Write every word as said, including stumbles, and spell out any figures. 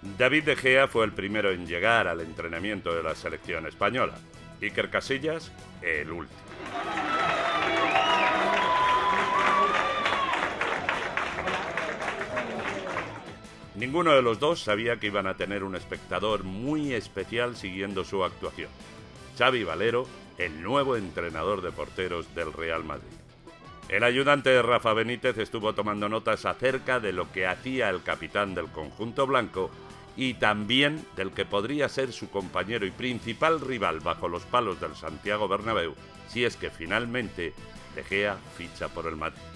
David De Gea fue el primero en llegar al entrenamiento de la selección española. Iker Casillas, el último. Ninguno de los dos sabía que iban a tener un espectador muy especial siguiendo su actuación. Xavi Valero, el nuevo entrenador de porteros del Real Madrid. El ayudante de Rafa Benítez estuvo tomando notas acerca de lo que hacía el capitán del conjunto blanco y también del que podría ser su compañero y principal rival bajo los palos del Santiago Bernabéu si es que finalmente De Gea ficha por el Madrid.